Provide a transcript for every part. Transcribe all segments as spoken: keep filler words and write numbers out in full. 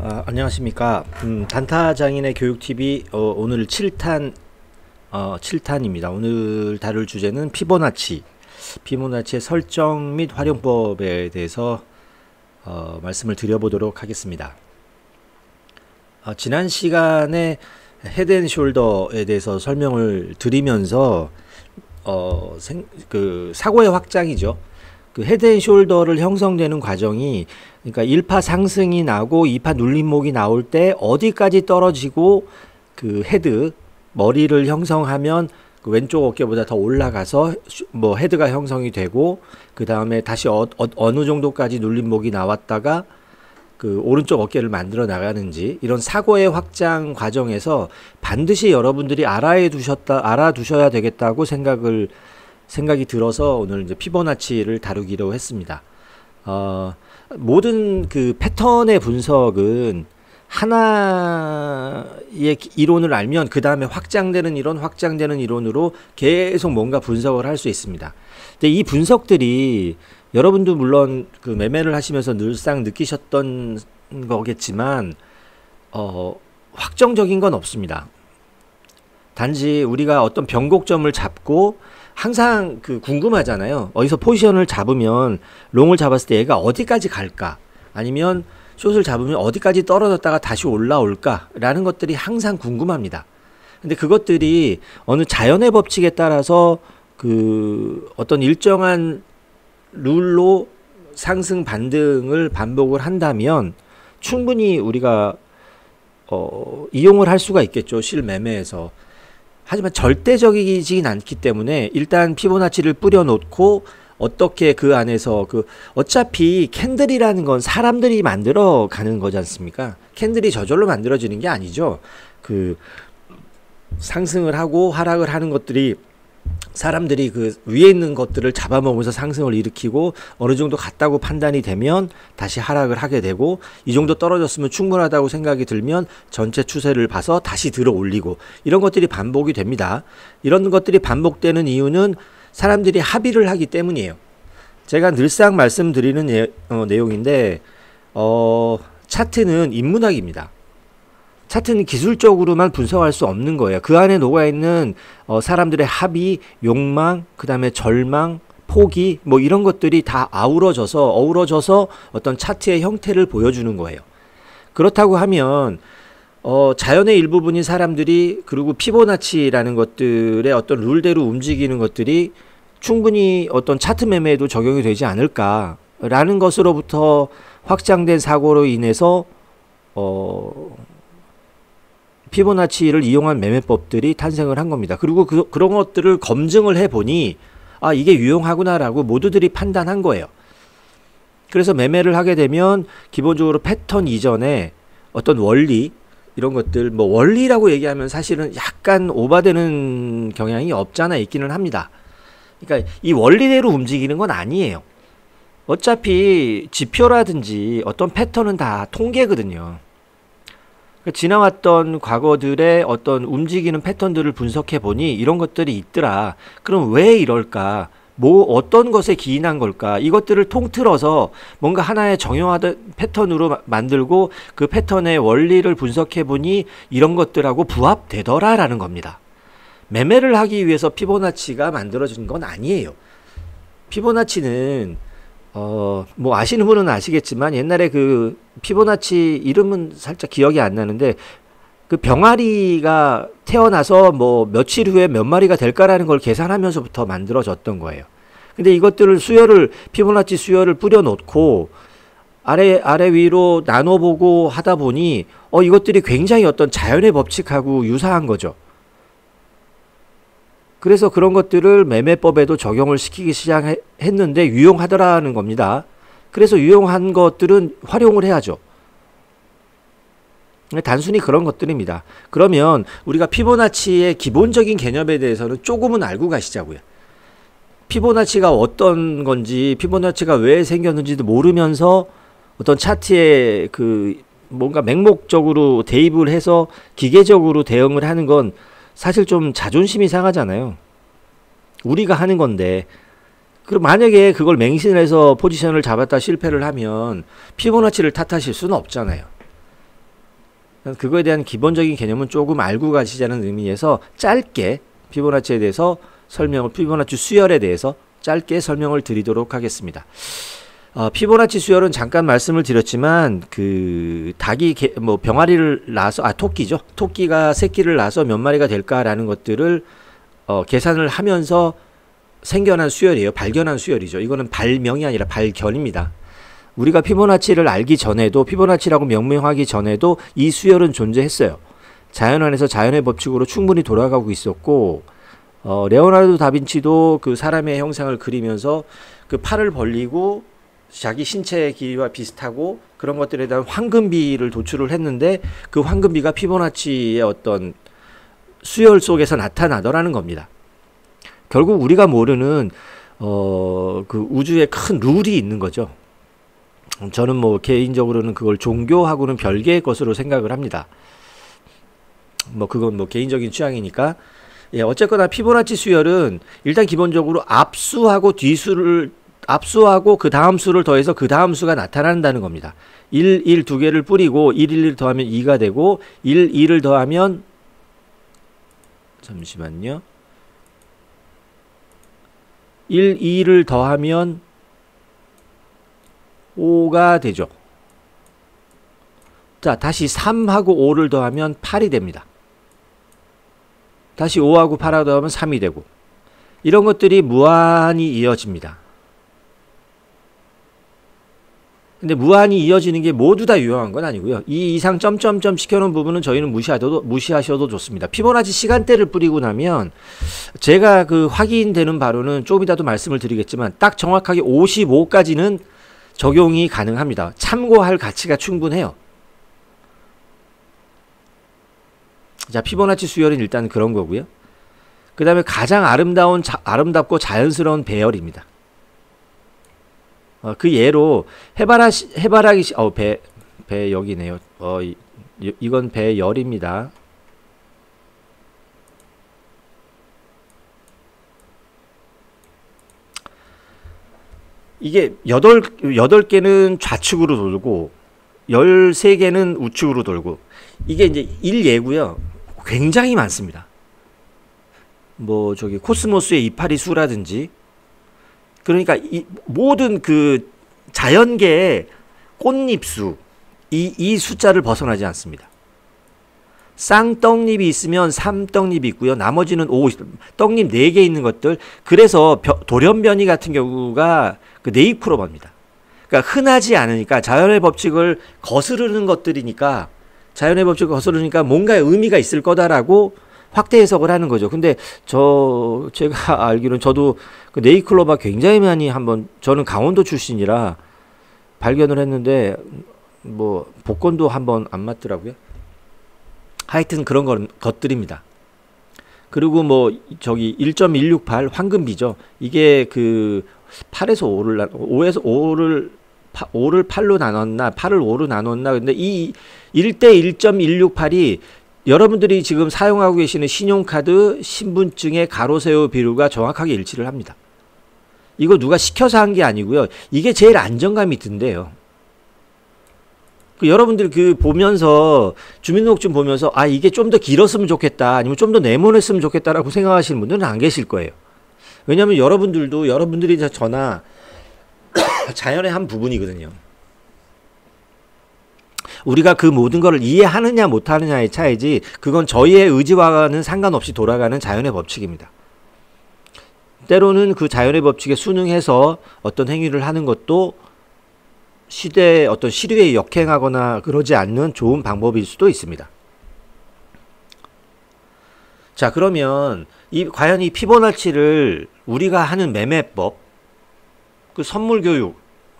아, 안녕하십니까. 음, 단타장인의 교육티비 어, 오늘 칠 탄 어, 칠 탄입니다. 오늘 다룰 주제는 피보나치 피보나치의 설정 및 활용법에 대해서 어, 말씀을 드려보도록 하겠습니다. 어, 지난 시간에 헤드앤숄더에 대해서 설명을 드리면서 어, 생, 그 사고의 확장이죠. 그 헤드앤숄더를 형성되는 과정이, 그러니까 일 파 상승이 나고 이 파 눌림목이 나올 때 어디까지 떨어지고 그 헤드 머리를 형성하면 그 왼쪽 어깨보다 더 올라가서 뭐 헤드가 형성이 되고, 그 다음에 다시 어, 어, 어느 정도까지 눌림목이 나왔다가 그 오른쪽 어깨를 만들어 나가는지, 이런 사고의 확장 과정에서 반드시 여러분들이 알아야 두셨다 알아두셔야 되겠다고 생각을 생각이 들어서 오늘 이제 피보나치를 다루기로 했습니다. 어, 모든 그 패턴의 분석은 하나의 이론을 알면 그 다음에 확장되는 이론, 확장되는 이론으로 계속 뭔가 분석을 할 수 있습니다. 근데 이 분석들이 여러분도 물론 그 매매를 하시면서 늘상 느끼셨던 거겠지만 어, 확정적인 건 없습니다. 단지 우리가 어떤 변곡점을 잡고 항상 그 궁금하잖아요. 어디서 포지션을 잡으면, 롱을 잡았을 때 얘가 어디까지 갈까? 아니면 숏을 잡으면 어디까지 떨어졌다가 다시 올라올까? 라는 것들이 항상 궁금합니다. 근데 그것들이 어느 자연의 법칙에 따라서 그 어떤 일정한 룰로 상승 반등을 반복을 한다면 충분히 우리가 어, 이용을 할 수가 있겠죠. 실매매에서. 하지만 절대적이진 않기 때문에 일단 피보나치를 뿌려놓고 어떻게 그 안에서 그 어차피 캔들이라는 건 사람들이 만들어 가는 거지 않습니까? 캔들이 저절로 만들어지는 게 아니죠. 그 상승을 하고 하락을 하는 것들이 사람들이 그 위에 있는 것들을 잡아먹으면서 상승을 일으키고 어느 정도 갔다고 판단이 되면 다시 하락을 하게 되고, 이 정도 떨어졌으면 충분하다고 생각이 들면 전체 추세를 봐서 다시 들어 올리고, 이런 것들이 반복이 됩니다. 이런 것들이 반복되는 이유는 사람들이 합의를 하기 때문이에요. 제가 늘상 말씀드리는 내, 어, 내용인데 어, 차트는 인문학입니다. 차트는 기술적으로만 분석할 수 없는 거예요. 그 안에 녹아있는 어, 사람들의 합의, 욕망, 그 다음에 절망, 포기, 뭐 이런 것들이 다 아우러져서 어우러져서 어떤 차트의 형태를 보여주는 거예요. 그렇다고 하면 어, 자연의 일부분인 사람들이, 그리고 피보나치라는 것들의 어떤 룰대로 움직이는 것들이 충분히 어떤 차트 매매에도 적용이 되지 않을까라는 것으로부터 확장된 사고로 인해서 어, 피보나치를 이용한 매매법들이 탄생을 한 겁니다. 그리고 그, 그런 것들을 검증을 해보니 아, 이게 유용하구나라고 모두들이 판단한 거예요. 그래서 매매를 하게 되면 기본적으로 패턴 이전에 어떤 원리, 이런 것들, 뭐 원리라고 얘기하면 사실은 약간 오바되는 경향이 없잖아 있기는 합니다. 그러니까 이 원리대로 움직이는 건 아니에요. 어차피 지표라든지 어떤 패턴은 다 통계거든요. 지나왔던 과거들의 어떤 움직이는 패턴들을 분석해 보니 이런 것들이 있더라. 그럼 왜 이럴까? 뭐 어떤 것에 기인한 걸까? 이것들을 통틀어서 뭔가 하나의 정형화된 패턴으로 만들고 그 패턴의 원리를 분석해 보니 이런 것들하고 부합되더라라는 겁니다. 매매를 하기 위해서 피보나치가 만들어진 건 아니에요. 피보나치는 어, 뭐 아시는 분은 아시겠지만 옛날에 그 피보나치 이름은 살짝 기억이 안 나는데, 그 병아리가 태어나서 뭐 며칠 후에 몇 마리가 될까라는 걸 계산하면서부터 만들어졌던 거예요. 근데 이것들을 수열을, 피보나치 수열을 뿌려놓고 아래 아래 위로 나눠보고 하다 보니 어 이것들이 굉장히 어떤 자연의 법칙하고 유사한 거죠. 그래서 그런 것들을 매매법에도 적용을 시키기 시작했는데 유용하더라는 겁니다. 그래서 유용한 것들은 활용을 해야죠. 단순히 그런 것들입니다. 그러면 우리가 피보나치의 기본적인 개념에 대해서는 조금은 알고 가시자고요. 피보나치가 어떤 건지, 피보나치가 왜 생겼는지도 모르면서 어떤 차트에 그 뭔가 맹목적으로 대입을 해서 기계적으로 대응을 하는 건 사실 좀 자존심이 상하잖아요. 우리가 하는 건데. 그럼 만약에 그걸 맹신해서 포지션을 잡았다 실패를 하면 피보나치를 탓하실 수는 없잖아요. 그거에 대한 기본적인 개념은 조금 알고 가시자는 의미에서 짧게 피보나치에 대해서 설명을, 피보나치 수열에 대해서 짧게 설명을 드리도록 하겠습니다. 어, 피보나치 수열은 잠깐 말씀을 드렸지만 그 닭이 개, 뭐 병아리를 낳아서, 아 토끼죠. 토끼가 새끼를 낳아서 몇 마리가 될까라는 것들을 어, 계산을 하면서 생겨난 수열이에요. 발견한 수열이죠. 이거는 발명이 아니라 발견입니다. 우리가 피보나치를 알기 전에도, 피보나치라고 명명하기 전에도 이 수열은 존재했어요. 자연 안에서 자연의 법칙으로 충분히 돌아가고 있었고, 어, 레오나르도 다빈치도 그 사람의 형상을 그리면서 그 팔을 벌리고 자기 신체의 길이와 비슷하고 그런 것들에 대한 황금비를 도출을 했는데, 그 황금비가 피보나치의 어떤 수열 속에서 나타나더라는 겁니다. 결국 우리가 모르는 어, 그 우주에 큰 룰이 있는 거죠. 저는 뭐 개인적으로는 그걸 종교하고는 별개의 것으로 생각을 합니다. 뭐 그건 뭐 개인적인 취향이니까. 예, 어쨌거나 피보나치 수열은 일단 기본적으로 앞수하고 뒤수를, 앞수하고 그 다음 수를 더해서 그 다음 수가 나타난다는 겁니다. 일, 일 두 개를 뿌리고 일, 일 더하면 이가 되고, 일, 이를 더하면, 잠시만요. 일, 이를 더하면 오가 되죠. 자, 다시 삼하고 오를 더하면 팔이 됩니다. 다시 오하고 팔하고 더하면 삼이 되고, 이런 것들이 무한히 이어집니다. 근데 무한히 이어지는 게 모두 다 유효한 건 아니고요. 이 이상 점점점 시켜놓은 부분은 저희는 무시하셔도, 무시하셔도 좋습니다. 피보나치 시간대를 뿌리고 나면 제가 그 확인되는 바로는 조금 이따도 말씀을 드리겠지만 딱 정확하게 오십오까지는 적용이 가능합니다. 참고할 가치가 충분해요. 자, 피보나치 수열은 일단 그런 거고요. 그 다음에 가장 아름다운, 자, 아름답고 자연스러운 배열입니다. 어, 그 예로 해바라, 해바라기, 어, 배, 배 여기네요. 어, 이, 이건 배열입니다. 이게 여덟, 여덟 개는 좌측으로 돌고 열세 개는 우측으로 돌고, 이게 이제 일예고요. 굉장히 많습니다. 뭐 저기 코스모스의 이파리 수라든지, 그러니까 이 모든 그 자연계의 꽃잎수, 이, 이 숫자를 벗어나지 않습니다. 쌍떡잎이 있으면 삼 떡잎이 있고요. 나머지는 오, 떡잎 네 개 있는 것들. 그래서 벼, 돌연변이 같은 경우가 그 네이크로바입니다. 그러니까 흔하지 않으니까, 자연의 법칙을 거스르는 것들이니까, 자연의 법칙을 거스르니까 뭔가 의미가 있을 거다라고 확대 해석을 하는 거죠. 근데 저 제가 알기로는 저도 그 네이클로바 굉장히 많이 한번, 저는 강원도 출신이라 발견을 했는데 뭐 복권도 한번 안 맞더라고요. 하여튼 그런 것, 것들입니다. 그리고 뭐 저기 일 점 일육팔 황금비죠. 이게 그 팔에서 오를, 오에서 오를 오를 팔로 나눴나 팔을 오로 나눴나. 근데 이 일 대 일 점 일육팔이 여러분들이 지금 사용하고 계시는 신용카드, 신분증의 가로 세로 비율과 정확하게 일치를 합니다. 이거 누가 시켜서 한 게 아니고요. 이게 제일 안정감이 든대요. 그 여러분들 그 보면서 주민등록증 보면서 아 이게 좀 더 길었으면 좋겠다, 아니면 좀 더 네모냈으면 좋겠다라고 생각하시는 분들은 안 계실 거예요. 왜냐하면 여러분들도 여러분들이 저나 자연의 한 부분이거든요. 우리가 그 모든 것을 이해하느냐 못하느냐의 차이지, 그건 저희의 의지와는 상관없이 돌아가는 자연의 법칙입니다. 때로는 그 자연의 법칙에 순응해서 어떤 행위를 하는 것도 시대의 어떤 시류에 역행하거나 그러지 않는 좋은 방법일 수도 있습니다. 자, 그러면 이 과연 이 피보나치를 우리가 하는 매매법, 그 선물 교육,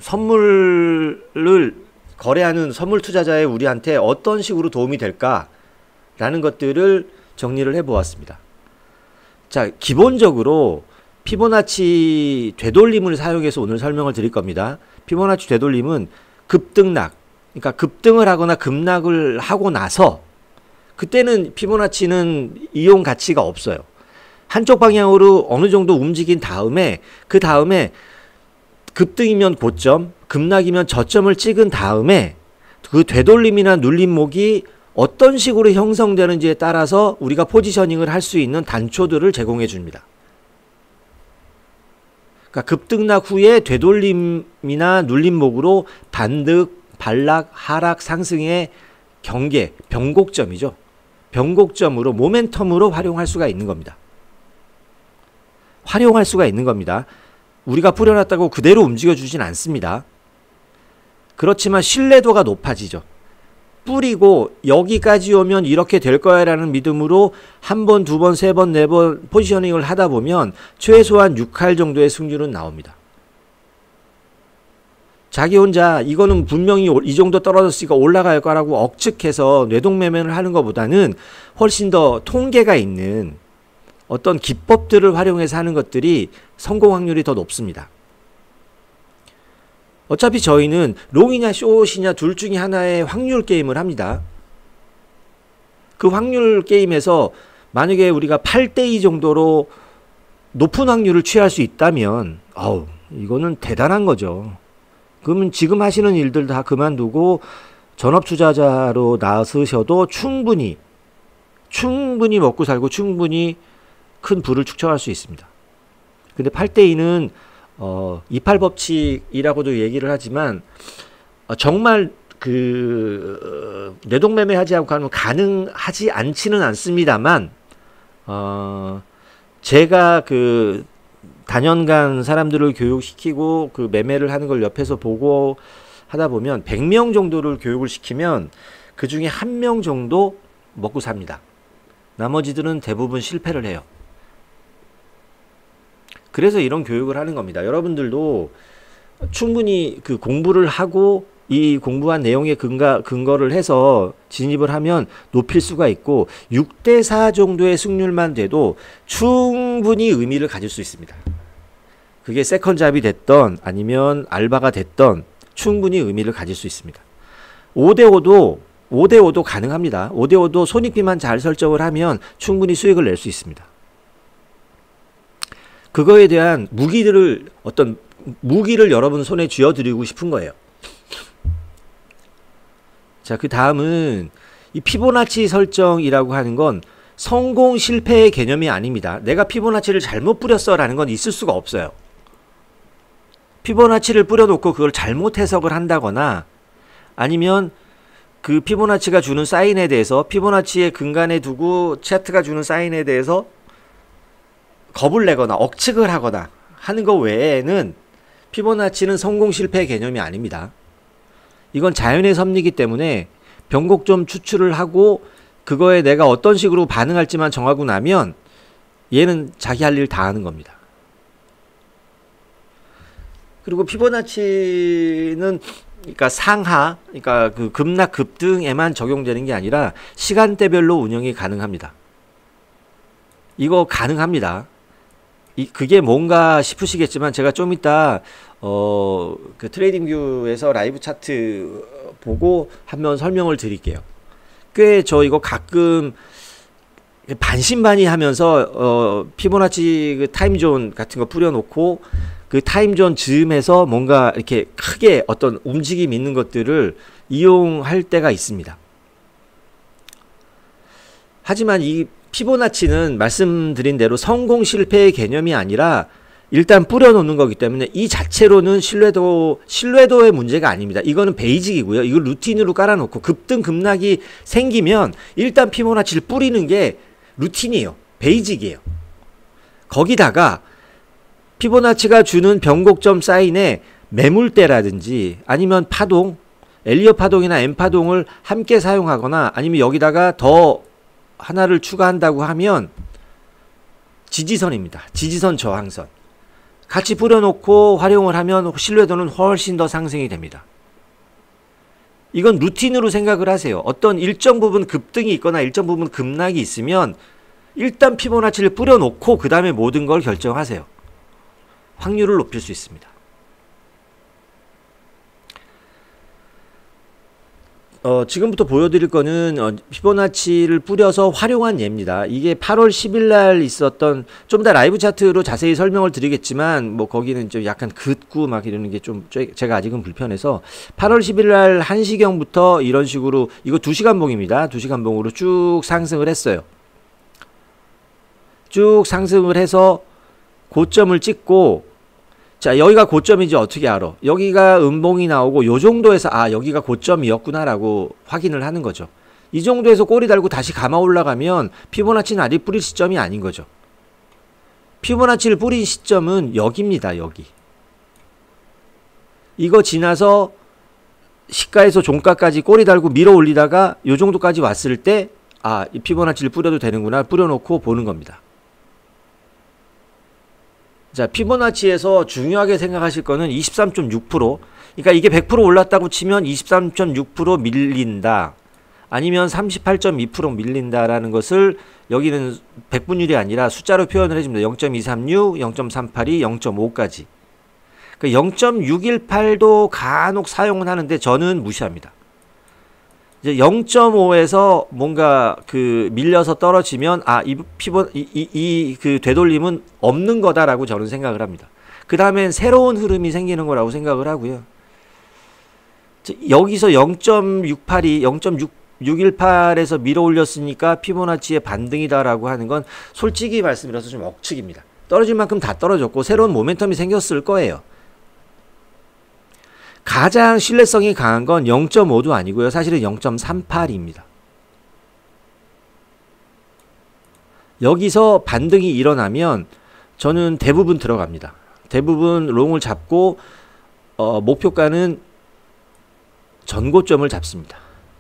선물을 거래하는 선물 투자자의 우리한테 어떤 식으로 도움이 될까라는 것들을 정리를 해보았습니다. 자, 기본적으로 피보나치 되돌림을 사용해서 오늘 설명을 드릴 겁니다. 피보나치 되돌림은 급등락, 그러니까 급등을 하거나 급락을 하고 나서, 그때는 피보나치는 이용 가치가 없어요. 한쪽 방향으로 어느 정도 움직인 다음에, 그 다음에 급등이면 고점, 급락이면 저점을 찍은 다음에 그 되돌림이나 눌림목이 어떤 식으로 형성되는지에 따라서 우리가 포지셔닝을 할 수 있는 단초들을 제공해 줍니다. 그러니까 급등락 후에 되돌림이나 눌림목으로 반득, 반락, 하락, 상승의 경계, 변곡점이죠. 변곡점으로 모멘텀으로 활용할 수가 있는 겁니다. 활용할 수가 있는 겁니다. 우리가 뿌려놨다고 그대로 움직여주진 않습니다. 그렇지만 신뢰도가 높아지죠. 뿌리고 여기까지 오면 이렇게 될 거야 라는 믿음으로 한 번, 두 번, 세 번, 네 번 포지셔닝을 하다 보면 최소한 육 할 정도의 승률은 나옵니다. 자기 혼자 이거는 분명히 이 정도 떨어졌으니까 올라갈 거라고 억측해서 뇌동매매를 하는 것보다는 훨씬 더 통계가 있는 어떤 기법들을 활용해서 하는 것들이 성공 확률이 더 높습니다. 어차피 저희는 롱이냐 숏이냐 둘 중에 하나의 확률 게임을 합니다. 그 확률 게임에서 만약에 우리가 팔 대 이 정도로 높은 확률을 취할 수 있다면 아우 이거는 대단한 거죠. 그러면 지금 하시는 일들 다 그만두고 전업투자자로 나서셔도 충분히 충분히 먹고 살고 충분히 큰 부를 축적할 수 있습니다. 근데 팔 대 이는 어, 이팔 법칙이라고도 얘기를 하지만 어, 정말 그 어, 뇌동매매하지 않고 하면 가능하지 않지는 않습니다만 어, 제가 그 다년간 사람들을 교육시키고 그 매매를 하는 걸 옆에서 보고 하다 보면 백 명 정도를 교육을 시키면 그 중에 한 명 정도 먹고 삽니다. 나머지들은 대부분 실패를 해요. 그래서 이런 교육을 하는 겁니다. 여러분들도 충분히 그 공부를 하고 이 공부한 내용에 근거, 근거를 해서 진입을 하면 높일 수가 있고 육 대 사 정도의 승률만 돼도 충분히 의미를 가질 수 있습니다. 그게 세컨잡이 됐던 아니면 알바가 됐던 충분히 의미를 가질 수 있습니다. 오 대 오도 오 대 오도 가능합니다. 오 대 오도 손익비만 잘 설정을 하면 충분히 수익을 낼 수 있습니다. 그거에 대한 무기들을 어떤 무기를 여러분 손에 쥐어드리고 싶은 거예요. 자, 그 다음은 이 피보나치 설정이라고 하는 건 성공 실패의 개념이 아닙니다. 내가 피보나치를 잘못 뿌렸어 라는 건 있을 수가 없어요. 피보나치를 뿌려놓고 그걸 잘못 해석을 한다거나 아니면 그 피보나치가 주는 사인에 대해서 피보나치의 근간에 두고 차트가 주는 사인에 대해서 겁을 내거나 억측을 하거나 하는 것 외에는 피보나치는 성공 실패의 개념이 아닙니다. 이건 자연의 섭리이기 때문에 변곡점 추출을 하고 그거에 내가 어떤 식으로 반응할지만 정하고 나면 얘는 자기 할 일 다 하는 겁니다. 그리고 피보나치는 그러니까 상하, 그러니까 그 급락 급등에만 적용되는 게 아니라 시간대별로 운영이 가능합니다. 이거 가능합니다. 이 그게 뭔가 싶으시겠지만 제가 좀 이따 어, 그 트레이딩뷰에서 라이브 차트 보고 한번 설명을 드릴게요. 꽤 저 이거 가끔 반신반의 하면서 어, 피보나치 그 타임존 같은 거 뿌려놓고 그 타임존 즈음에서 뭔가 이렇게 크게 어떤 움직임 있는 것들을 이용할 때가 있습니다. 하지만 이 피보나치는 말씀드린 대로 성공 실패의 개념이 아니라 일단 뿌려놓는 거기 때문에 이 자체로는 신뢰도, 신뢰도의 문제가 아닙니다. 이거는 베이직이고요. 이걸 루틴으로 깔아놓고 급등 급락이 생기면 일단 피보나치를 뿌리는 게 루틴이에요. 베이직이에요. 거기다가 피보나치가 주는 변곡점 사인에 매물대라든지 아니면 파동, 엘리엇 파동이나 M 파동을 함께 사용하거나 아니면 여기다가 더 하나를 추가한다고 하면 지지선입니다. 지지선 저항선. 같이 뿌려놓고 활용을 하면 신뢰도는 훨씬 더 상승이 됩니다. 이건 루틴으로 생각을 하세요. 어떤 일정 부분 급등이 있거나 일정 부분 급락이 있으면 일단 피보나치를 뿌려놓고 그 다음에 모든 걸 결정하세요. 확률을 높일 수 있습니다. 어, 지금부터 보여드릴 거는 어, 피보나치를 뿌려서 활용한 예입니다. 이게 팔월 십일 날 있었던, 좀 더 라이브 차트로 자세히 설명을 드리겠지만 뭐 거기는 좀 약간 긋고 막 이러는 게 좀 제가 아직은 불편해서 팔월 십일 날 한 시경부터 이런 식으로, 이거 두 시간 봉입니다. 두 시간 봉으로 쭉 상승을 했어요. 쭉 상승을 해서 고점을 찍고, 자, 여기가 고점인지 어떻게 알아? 여기가 음봉이 나오고 요 정도에서 아, 여기가 고점이었구나라고 확인을 하는 거죠. 이 정도에서 꼬리 달고 다시 감아 올라가면 피보나치는 아직 뿌릴 시점이 아닌 거죠. 피보나치를 뿌린 시점은 여기입니다. 여기. 이거 지나서 시가에서 종가까지 꼬리 달고 밀어 올리다가 요 정도까지 왔을 때 아, 이 피보나치를 뿌려도 되는구나, 뿌려놓고 보는 겁니다. 자, 피보나치에서 중요하게 생각하실 거는 이십삼 점 육 퍼센트. 그러니까 이게 백 퍼센트 올랐다고 치면 이십삼 점 육 퍼센트 밀린다. 아니면 삼십팔 점 이 퍼센트 밀린다라는 것을 여기는 백분율이 아니라 숫자로 표현을 해줍니다. 영 점 이삼육, 영 점 삼팔이, 영 점 오까지. 그 영 점 육일팔도 간혹 사용은 하는데 저는 무시합니다. 이제 영 점 오에서 뭔가 그 밀려서 떨어지면 아, 이 피보 이 이 그 되돌림은 없는 거다라고 저는 생각을 합니다. 그 다음엔 새로운 흐름이 생기는 거라고 생각을 하고요. 여기서 영 점 육팔이 영 점 육일팔에서 밀어 올렸으니까 피보나치의 반등이다라고 하는 건 솔직히 말씀드려서 좀 억측입니다. 떨어질 만큼 다 떨어졌고 새로운 모멘텀이 생겼을 거예요. 가장 신뢰성이 강한 건 영 점 오도 아니고요. 사실은 영 점 삼팔입니다. 여기서 반등이 일어나면 저는 대부분 들어갑니다. 대부분 롱을 잡고 어, 목표가는 전고점을 잡습니다.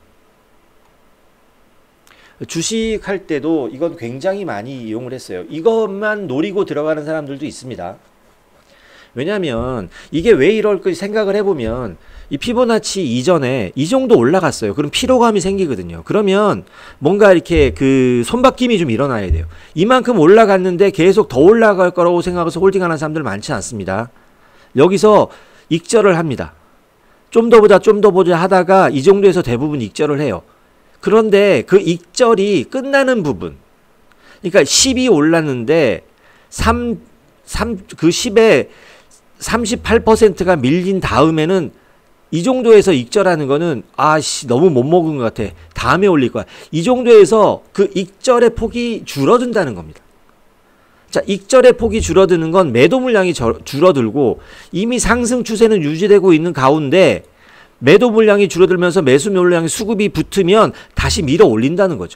주식 할 때도 이건 굉장히 많이 이용을 했어요. 이것만 노리고 들어가는 사람들도 있습니다. 왜냐하면 이게 왜 이럴까 생각을 해보면 이 피보나치 이전에 이 정도 올라갔어요. 그럼 피로감이 생기거든요. 그러면 뭔가 이렇게 그 손바뀜이 좀 일어나야 돼요. 이만큼 올라갔는데 계속 더 올라갈 거라고 생각해서 홀딩하는 사람들 많지 않습니다. 여기서 익절을 합니다. 좀 더 보자 좀 더 보자 하다가 이 정도에서 대부분 익절을 해요. 그런데 그 익절이 끝나는 부분, 그러니까 십이 올랐는데 삼, 삼, 그 십에 삼십팔 퍼센트가 밀린 다음에는 이 정도에서 익절하는 거는 아씨 너무 못 먹은 것 같아, 다음에 올릴 거야, 이 정도에서 그 익절의 폭이 줄어든다는 겁니다. 자, 익절의 폭이 줄어드는 건 매도 물량이 저, 줄어들고 이미 상승 추세는 유지되고 있는 가운데 매도 물량이 줄어들면서 매수 물량의 수급이 붙으면 다시 밀어 올린다는 거죠.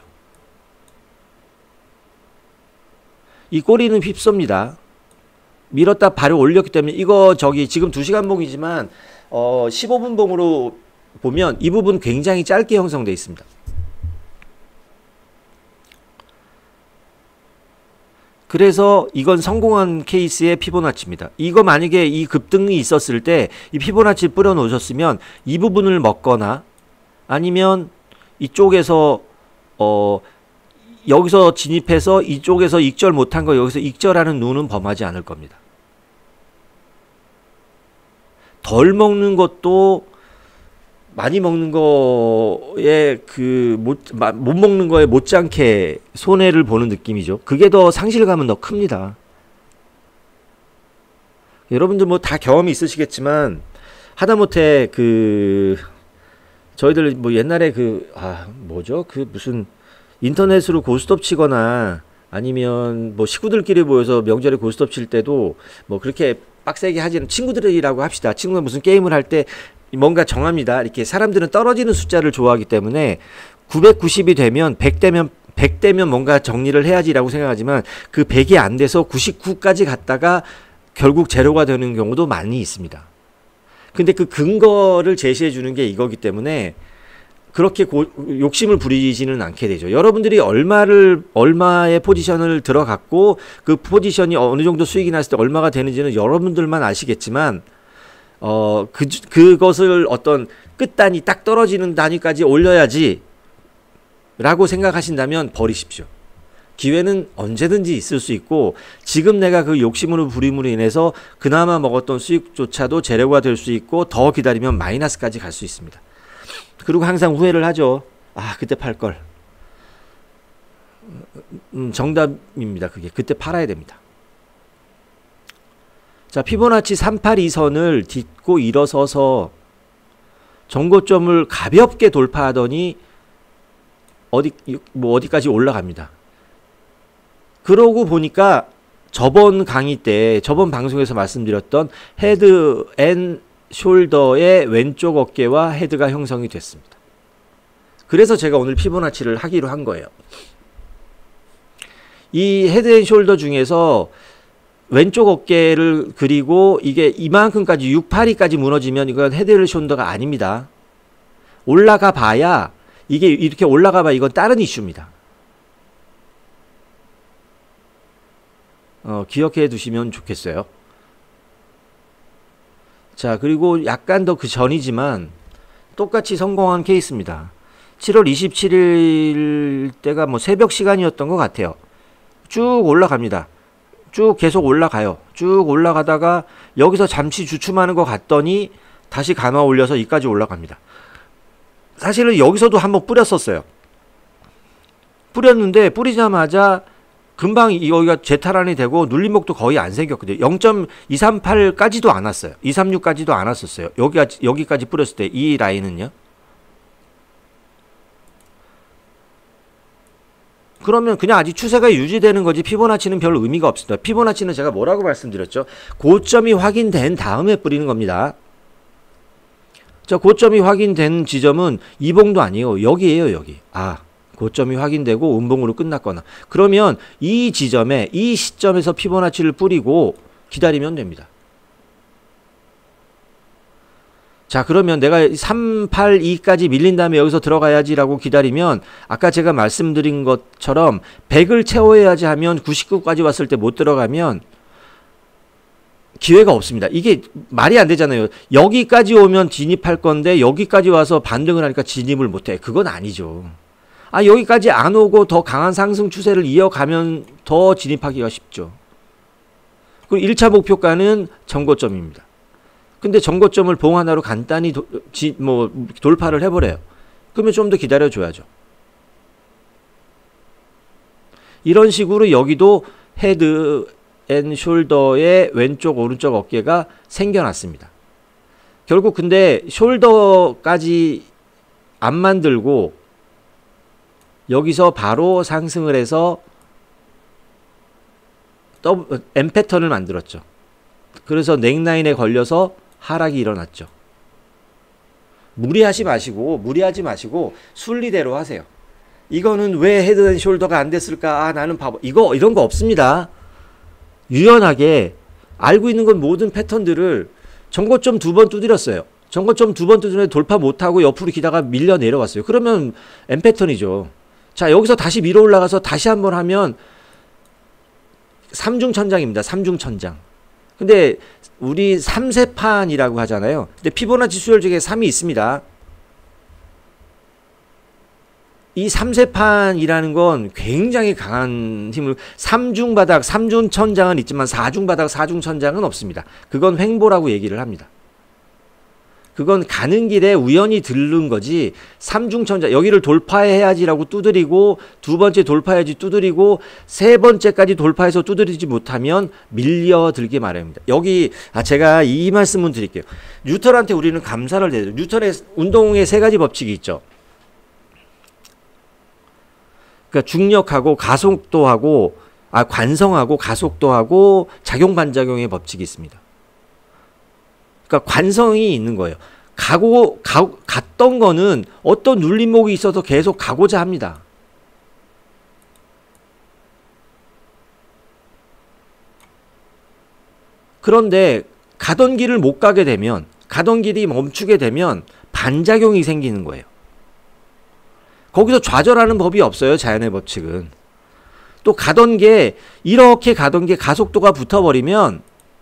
이 꼬리는 휩습니다. 밀었다 바로 올렸기 때문에 이거 저기 지금 두 시간 봉이지만 어 십오 분 봉으로 보면 이 부분 굉장히 짧게 형성되어 있습니다. 그래서 이건 성공한 케이스의 피보나치입니다. 이거 만약에 이 급등이 있었을 때 이 피보나치 뿌려 놓으셨으면 이 부분을 먹거나 아니면 이쪽에서 어 여기서 진입해서 이쪽에서 익절 못한 거 여기서 익절하는 눈은 범하지 않을 겁니다. 덜 먹는 것도 많이 먹는 거에 그 못 못 먹는 거에 못지않게 손해를 보는 느낌이죠. 그게 더 상실감은 더 큽니다. 여러분들 뭐 다 경험이 있으시겠지만 하다못해 그 저희들 뭐 옛날에 그 아 뭐죠 그 무슨 인터넷으로 고스톱 치거나 아니면 뭐 식구들끼리 모여서 명절에 고스톱 칠 때도 뭐 그렇게 빡세게 하지는 친구들이라고 합시다. 친구가 무슨 게임을 할 때 뭔가 정합니다. 이렇게 사람들은 떨어지는 숫자를 좋아하기 때문에 구백구십이 되면 백 되면 백 되면 뭔가 정리를 해야지라고 생각하지만 그 백이 안 돼서 구십구까지 갔다가 결국 제로가 되는 경우도 많이 있습니다. 근데 그 근거를 제시해 주는 게 이거기 때문에 그렇게 고, 욕심을 부리지는 않게 되죠. 여러분들이 얼마를 얼마의 포지션을 들어갔고 그 포지션이 어느 정도 수익이 났을 때 얼마가 되는지는 여러분들만 아시겠지만 어, 그, 그것을 어떤 끝단위 딱 떨어지는 단위까지 올려야지 라고 생각하신다면 버리십시오. 기회는 언제든지 있을 수 있고 지금 내가 그 욕심으로 부림으로 인해서 그나마 먹었던 수익조차도 재료가 될 수 있고 더 기다리면 마이너스까지 갈 수 있습니다. 그리고 항상 후회를 하죠. 아, 그때 팔 걸. 음, 정답입니다. 그게 그때 팔아야 됩니다. 자, 피보나치 삼백팔십이 선을 딛고 일어서서 정고점을 가볍게 돌파하더니 어디 뭐 어디까지 올라갑니다. 그러고 보니까 저번 강의 때 저번 방송에서 말씀드렸던 헤드 앤 숄더의 왼쪽 어깨와 헤드가 형성이 됐습니다. 그래서 제가 오늘 피보나치를 하기로 한 거예요. 이 헤드 앤 숄더 중에서 왼쪽 어깨를 그리고 이게 이만큼까지 육팔이까지 무너지면 이건 헤드 앤 숄더가 아닙니다. 올라가 봐야 이게 이렇게 올라가 봐야 이건 다른 이슈입니다. 어, 기억해 두시면 좋겠어요. 자, 그리고 약간 더 그 전이지만 똑같이 성공한 케이스입니다. 칠월 이십칠일 때가 뭐 새벽 시간이었던 것 같아요. 쭉 올라갑니다. 쭉 계속 올라가요. 쭉 올라가다가 여기서 잠시 주춤하는 것 같더니 다시 감아 올려서 이까지 올라갑니다. 사실은 여기서도 한번 뿌렸었어요. 뿌렸는데 뿌리자마자 금방 여기가 재탈환이 되고 눌림목도 거의 안 생겼거든요. 영 점 이삼팔까지도 안 왔어요. 이삼육까지도 안 왔었어요. 여기까지, 여기까지 뿌렸을 때 이 라인은요. 그러면 그냥 아직 추세가 유지되는 거지 피보나치는 별 의미가 없습니다. 피보나치는 제가 뭐라고 말씀드렸죠? 고점이 확인된 다음에 뿌리는 겁니다. 자, 고점이 확인된 지점은 이봉도 아니에요. 여기에요, 여기. 아, 고점이 확인되고 음봉으로 끝났거나. 그러면 이 지점에, 이 시점에서 피보나치를 뿌리고 기다리면 됩니다. 자, 그러면 내가 삼백팔십이까지 밀린 다음에 여기서 들어가야지라고 기다리면 아까 제가 말씀드린 것처럼 백을 채워야지 하면 구십구까지 왔을 때 못 들어가면 기회가 없습니다. 이게 말이 안 되잖아요. 여기까지 오면 진입할 건데 여기까지 와서 반등을 하니까 진입을 못해. 그건 아니죠. 아, 여기까지 안 오고 더 강한 상승 추세를 이어가면 더 진입하기가 쉽죠. 그리고 일 차 목표가는 정고점입니다. 근데 정고점을 봉 하나로 간단히 도, 지, 뭐 돌파를 해버려요. 그러면 좀 더 기다려줘야죠. 이런 식으로 여기도 헤드 앤 숄더의 왼쪽 오른쪽 어깨가 생겨났습니다. 결국 근데 숄더까지 안 만들고 여기서 바로 상승을 해서 M 패턴을 만들었죠. 그래서 넥라인에 걸려서 하락이 일어났죠. 무리하지 마시고 무리하지 마시고 순리대로 하세요. 이거는 왜 헤드 앤 숄더가 안 됐을까? 아, 나는 바보. 이거 이런 거 없습니다. 유연하게 알고 있는 건 모든 패턴들을 정고점 두 번 두드렸어요. 정고점 두 번 두드렸는데 돌파 못하고 옆으로 기다가 밀려 내려왔어요. 그러면 M 패턴이죠. 자, 여기서 다시 밀어 올라가서 다시 한번 하면 삼중천장입니다. 삼중천장. 근데 우리 삼세판이라고 하잖아요. 근데 피보나치 수열 중에 삼이 있습니다. 이 삼세판이라는 건 굉장히 강한 힘을, 삼중바닥, 삼중천장은 있지만 사중바닥, 사중천장은 없습니다. 그건 횡보라고 얘기를 합니다. 그건 가는 길에 우연히 들른 거지, 삼중천장, 여기를 돌파해야지라고 두드리고, 두 번째 돌파해야지 두드리고, 세 번째까지 돌파해서 두드리지 못하면 밀려들기 마련입니다. 여기, 아, 제가 이 말씀은 드릴게요. 뉴턴한테 우리는 감사를 해야 돼요. 뉴턴의 운동의 세 가지 법칙이 있죠. 그러니까 중력하고 가속도하고, 아, 관성하고 가속도하고 작용 반작용의 법칙이 있습니다. 그러니까 관성이 있는 거예요. 가고 가, 갔던 거는 어떤 눌림목이 있어서 계속 가고자 합니다. 그런데 가던 길을 못 가게 되면, 가던 길이 멈추게 되면 반작용이 생기는 거예요. 거기서 좌절하는 법이 없어요. 자연의 법칙은. 또 가던 게, 이렇게 가던 게 가속도가 붙어버리면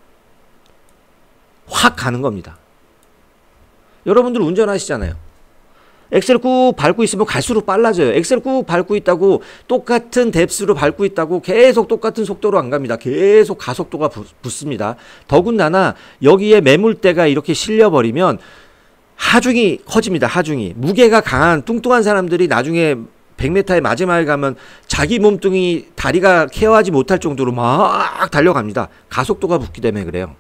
확 가는 겁니다. 여러분들 운전하시잖아요. 엑셀 꾹 밟고 있으면 갈수록 빨라져요. 엑셀 꾹 밟고 있다고 똑같은 뎁스로 밟고 있다고 계속 똑같은 속도로 안 갑니다. 계속 가속도가 붙, 붙습니다. 더군다나 여기에 매물대가 이렇게 실려버리면 하중이 커집니다. 하중이. 무게가 강한 뚱뚱한 사람들이 나중에 백 미터의 마지막에 가면 자기 몸뚱이 다리가 케어하지 못할 정도로 막 달려갑니다. 가속도가 붙기 때문에 그래요.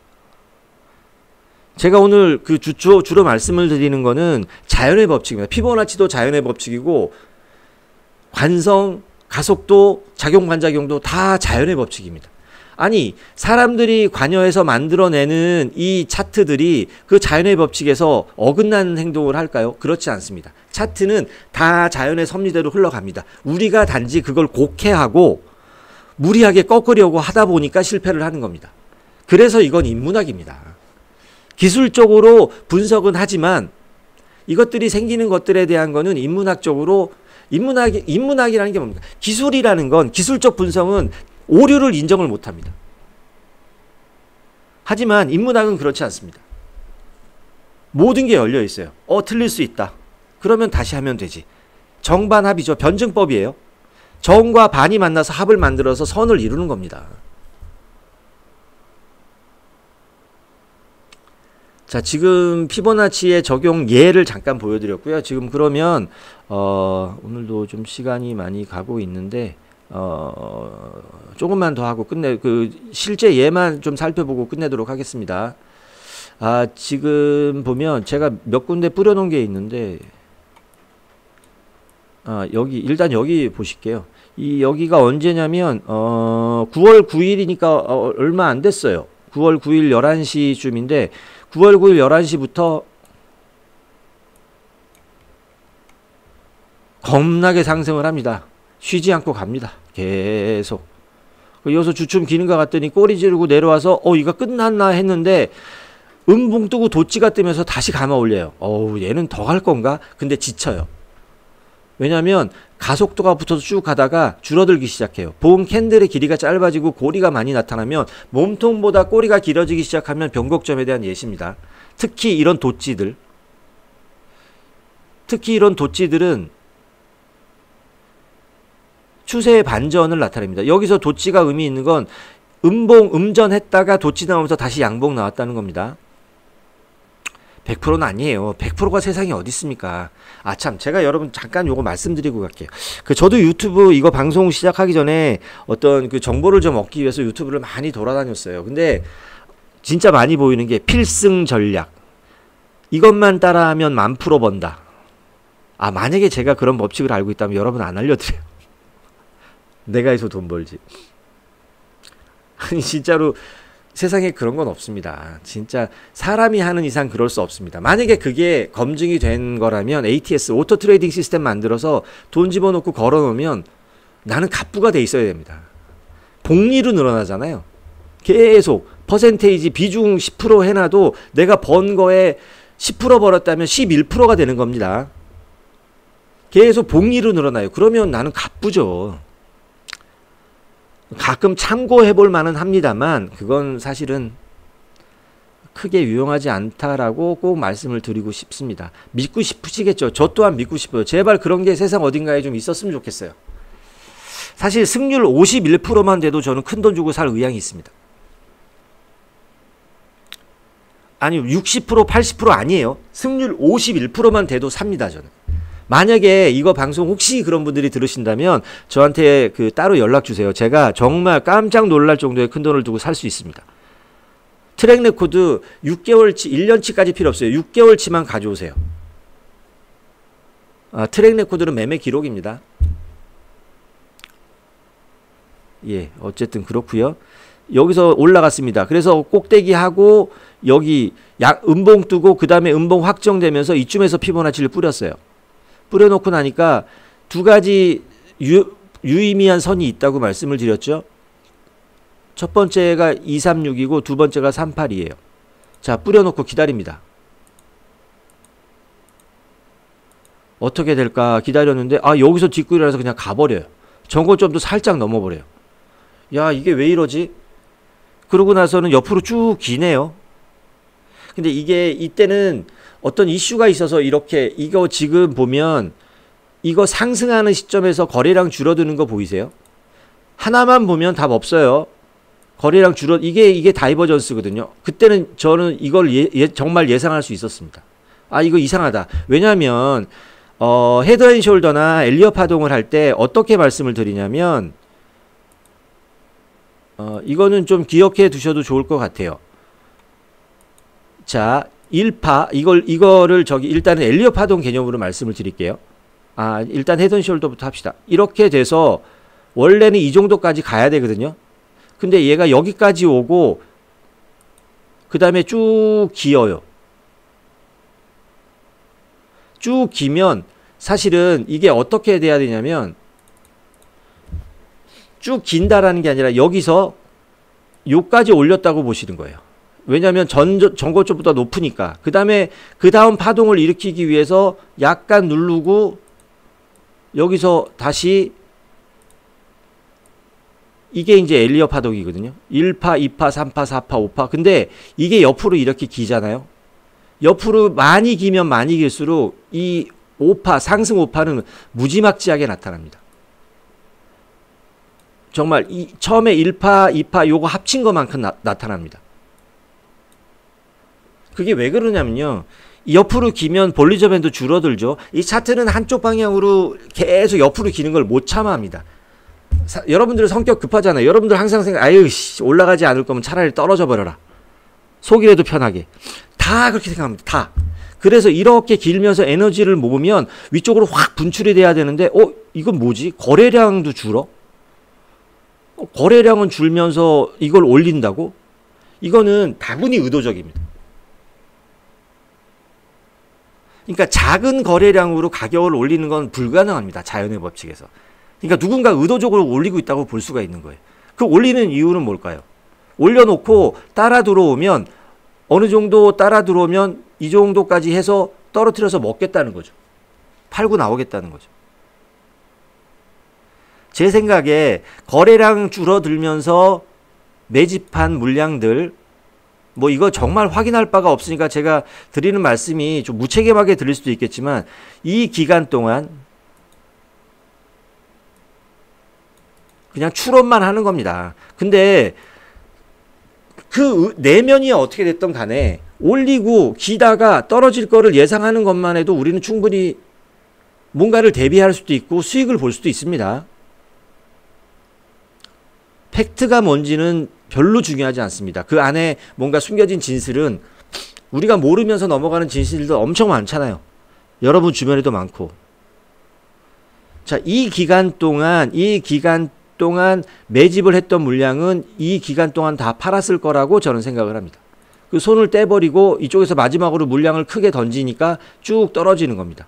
제가 오늘 그 주로, 주로 말씀을 드리는 거는 자연의 법칙입니다. 피보나치도 자연의 법칙이고 관성, 가속도, 작용, 반작용도 다 자연의 법칙입니다. 아니 사람들이 관여해서 만들어내는 이 차트들이 그 자연의 법칙에서 어긋나는 행동을 할까요? 그렇지 않습니다. 차트는 다 자연의 섭리대로 흘러갑니다. 우리가 단지 그걸 곡해하고 무리하게 꺾으려고 하다 보니까 실패를 하는 겁니다. 그래서 이건 인문학입니다. 기술적으로 분석은 하지만 이것들이 생기는 것들에 대한 거는 인문학적으로 인문학, 인문학이라는 게 뭡니까? 기술이라는 건 기술적 분석은 오류를 인정을 못합니다. 하지만 인문학은 그렇지 않습니다. 모든 게 열려 있어요. 어 틀릴 수 있다. 그러면 다시 하면 되지. 정반합이죠. 변증법이에요. 정과 반이 만나서 합을 만들어서 선을 이루는 겁니다. 자, 지금 피보나치의 적용 예를 잠깐 보여드렸고요. 지금 그러면 어, 오늘도 좀 시간이 많이 가고 있는데 어, 조금만 더 하고 끝내 그 실제 예만 좀 살펴보고 끝내도록 하겠습니다. 아, 지금 보면 제가 몇 군데 뿌려놓은 게 있는데 아, 여기 일단 여기 보실게요. 이 여기가 언제냐면 어, 구월 구일이니까 어, 얼마 안 됐어요. 구월 구일 열한 시쯤인데 구월 구일 열한 시부터 겁나게 상승을 합니다. 쉬지 않고 갑니다. 계속. 여기서 주춤 기는가 갔더니 꼬리 지르고 내려와서 어 이거 끝났나 했는데 음봉 뜨고 도찌가 뜨면서 다시 감아 올려요. 어우 얘는 더 갈 건가? 근데 지쳐요. 왜냐하면 가속도가 붙어서 쭉 가다가 줄어들기 시작해요. 본 캔들의 길이가 짧아지고 고리가 많이 나타나면 몸통보다 꼬리가 길어지기 시작하면 변곡점에 대한 예시입니다. 특히 이런 도찌들 특히 이런 도찌들은 추세의 반전을 나타냅니다. 여기서 도찌가 의미 있는 건 음봉, 음전했다가 도찌 나오면서 다시 양봉 나왔다는 겁니다. 백 퍼센트는 아니에요. 백 퍼센트가 세상에 어디 있습니까? 아, 참. 제가 여러분 잠깐 요거 말씀드리고 갈게요. 그 저도 유튜브 이거 방송 시작하기 전에 어떤 그 정보를 좀 얻기 위해서 유튜브를 많이 돌아다녔어요. 근데 진짜 많이 보이는 게 필승 전략. 이것만 따라하면 만 프로 번다. 아, 만약에 제가 그런 법칙을 알고 있다면 여러분 안 알려드려요. 내가 해서 돈 벌지. 아니, 진짜로 세상에 그런 건 없습니다. 진짜 사람이 하는 이상 그럴 수 없습니다. 만약에 그게 검증이 된 거라면 에이티에스, 오토 트레이딩 시스템 만들어서 돈 집어넣고 걸어 놓으면 나는 갑부가 돼 있어야 됩니다. 복리로 늘어나잖아요. 계속 퍼센테이지 비중 십 퍼센트 해놔도 내가 번 거에 십 퍼센트 벌었다면 십일 퍼센트가 되는 겁니다. 계속 복리로 늘어나요. 그러면 나는 갑부죠. 가끔 참고해 볼 만은 합니다만 그건 사실은 크게 유용하지 않다라고 꼭 말씀을 드리고 싶습니다. 믿고 싶으시겠죠. 저 또한 믿고 싶어요. 제발 그런 게 세상 어딘가에 좀 있었으면 좋겠어요. 사실 승률 오십일 퍼센트만 돼도 저는 큰돈 주고 살 의향이 있습니다. 아니 육십 퍼센트 팔십 퍼센트 아니에요. 승률 오십일 퍼센트만 돼도 삽니다. 저는. 만약에 이거 방송 혹시 그런 분들이 들으신다면 저한테 그 따로 연락 주세요. 제가 정말 깜짝 놀랄 정도의 큰 돈을 두고 살 수 있습니다. 트랙 레코드 육 개월치, 일 년치까지 필요 없어요. 육 개월치만 가져오세요. 아, 트랙 레코드는 매매 기록입니다. 예, 어쨌든 그렇고요. 여기서 올라갔습니다. 그래서 꼭대기 하고 여기 약 음봉 뜨고 그 다음에 음봉 확정되면서 이쯤에서 피보나치를 뿌렸어요. 뿌려놓고 나니까 두 가지 유, 유의미한 선이 있다고 말씀을 드렸죠. 첫 번째가 이백삼십육이고 두 번째가 삼백팔십이에요. 자, 뿌려놓고 기다립니다. 어떻게 될까 기다렸는데 아 여기서 뒷구리라서 그냥 가버려요. 정고점도 살짝 넘어버려요. 야 이게 왜 이러지? 그러고 나서는 옆으로 쭉 기네요. 근데 이게 이때는 어떤 이슈가 있어서 이렇게 이거 지금 보면 이거 상승하는 시점에서 거래량 줄어드는 거 보이세요? 하나만 보면 답 없어요. 거래량 줄어 이게 이게 다이버전스거든요. 그때는 저는 이걸 예, 예, 정말 예상할 수 있었습니다. 아 이거 이상하다. 왜냐하면 어, 헤드앤숄더나 엘리엇 파동을 할 때 어떻게 말씀을 드리냐면 어, 이거는 좀 기억해 두셔도 좋을 것 같아요. 자, 일 파 이걸 이거를 저기 일단은 엘리엇 파동 개념으로 말씀을 드릴게요. 아, 일단 헤드앤숄더부터 합시다. 이렇게 돼서 원래는 이 정도까지 가야 되거든요. 근데 얘가 여기까지 오고 그 다음에 쭉 기어요. 쭉 기면 사실은 이게 어떻게 돼야 되냐면 쭉 긴다라는 게 아니라 여기서 요까지 올렸다고 보시는 거예요. 왜냐하면 전, 전고점보다 높으니까. 그 다음에 그 다음 파동을 일으키기 위해서 약간 누르고 여기서 다시 이게 이제 엘리엇 파동이거든요. 일 파, 이 파, 삼 파, 사 파, 오 파. 근데 이게 옆으로 이렇게 기잖아요. 옆으로 많이 기면 많이 길수록 이 오 파, 상승 오 파는 무지막지하게 나타납니다. 정말 이 처음에 일 파, 이 파 요거 합친 것만큼 나, 나타납니다. 그게 왜 그러냐면요. 옆으로 기면 볼리저 밴드 줄어들죠. 이 차트는 한쪽 방향으로 계속 옆으로 기는 걸 못 참아합니다. 사, 여러분들 성격 급하잖아요. 여러분들 항상 생각, 아유, 씨, 올라가지 않을 거면 차라리 떨어져 버려라. 속이라도 편하게. 다 그렇게 생각합니다. 다. 그래서 이렇게 길면서 에너지를 모으면 위쪽으로 확 분출이 돼야 되는데, 어, 이건 뭐지? 거래량도 줄어? 어, 거래량은 줄면서 이걸 올린다고? 이거는 다분히 의도적입니다. 그러니까 작은 거래량으로 가격을 올리는 건 불가능합니다. 자연의 법칙에서. 그러니까 누군가 의도적으로 올리고 있다고 볼 수가 있는 거예요. 그 올리는 이유는 뭘까요? 올려놓고 따라 들어오면 어느 정도 따라 들어오면 이 정도까지 해서 떨어뜨려서 먹겠다는 거죠. 팔고 나오겠다는 거죠. 제 생각에 거래량 줄어들면서 매집한 물량들, 뭐 이거 정말 확인할 바가 없으니까 제가 드리는 말씀이 좀 무책임하게 들릴 수도 있겠지만 이 기간 동안 그냥 추론만 하는 겁니다. 근데 그 내면이 어떻게 됐든 간에 올리고 기다가 떨어질 거를 예상하는 것만 해도 우리는 충분히 뭔가를 대비할 수도 있고 수익을 볼 수도 있습니다. 팩트가 뭔지는 별로 중요하지 않습니다. 그 안에 뭔가 숨겨진 진실은 우리가 모르면서 넘어가는 진실도 엄청 많잖아요. 여러분 주변에도 많고. 자, 이 기간 동안 이 기간 동안 매집을 했던 물량은 이 기간 동안 다 팔았을 거라고 저는 생각을 합니다. 그 손을 떼버리고 이쪽에서 마지막으로 물량을 크게 던지니까 쭉 떨어지는 겁니다.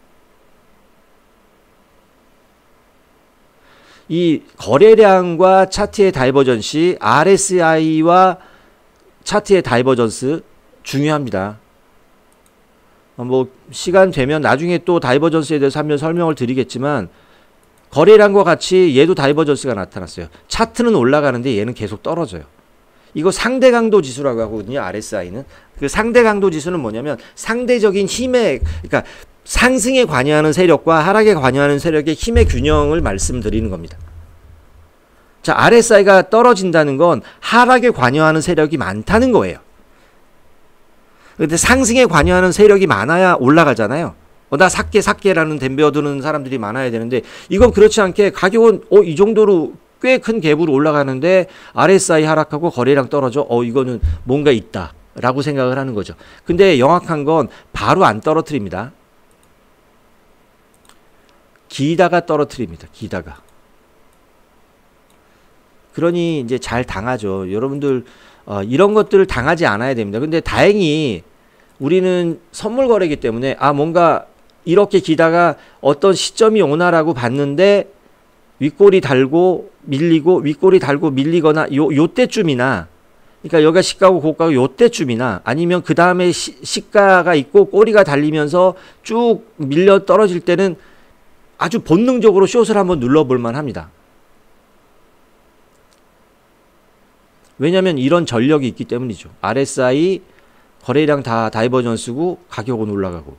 이 거래량과 차트의 다이버전시, 알에스아이와 차트의 다이버전스 중요합니다. 어, 뭐 시간 되면 나중에 또 다이버전스에 대해서 한번 설명을 드리겠지만 거래량과 같이 얘도 다이버전스가 나타났어요. 차트는 올라가는데 얘는 계속 떨어져요. 이거 상대 강도 지수라고 하거든요. 알에스아이는. 그 상대 강도 지수는 뭐냐면 상대적인 힘의, 그러니까 상승에 관여하는 세력과 하락에 관여하는 세력의 힘의 균형을 말씀드리는 겁니다. 자, 알에스아이가 떨어진다는 건 하락에 관여하는 세력이 많다는 거예요. 근데 상승에 관여하는 세력이 많아야 올라가잖아요. 어, 나 삭게 삭게라는 덤벼드는 사람들이 많아야 되는데 이건 그렇지 않게 가격은 어, 이 정도로 꽤 큰 갭으로 올라가는데 알에스아이 하락하고 거래량 떨어져. 어, 이거는 뭔가 있다 라고 생각을 하는 거죠. 근데 영악한 건 바로 안 떨어뜨립니다. 기다가 떨어뜨립니다. 기다가. 그러니 이제 잘 당하죠. 여러분들 어, 이런 것들을 당하지 않아야 됩니다. 근데 다행히 우리는 선물 거래이기 때문에 아 뭔가 이렇게 기다가 어떤 시점이 오나라고 봤는데 윗골이 달고 밀리고 윗골이 달고 밀리거나 요, 요 때쯤이나 그러니까 여기가 시가고 고가고 요 때쯤이나 아니면 그 다음에 시가가 있고 꼬리가 달리면서 쭉 밀려 떨어질 때는 아주 본능적으로 숏을 한번 눌러볼만 합니다. 왜냐하면 이런 전력이 있기 때문이죠. 알에스아이 거래량 다 다이버전스고 가격은 올라가고.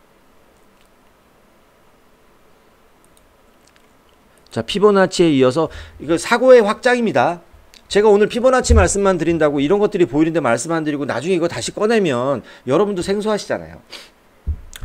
자, 피보나치에 이어서 이거 사고의 확장입니다. 제가 오늘 피보나치 말씀만 드린다고 이런 것들이 보이는데 말씀 안 드리고 나중에 이거 다시 꺼내면 여러분도 생소하시잖아요.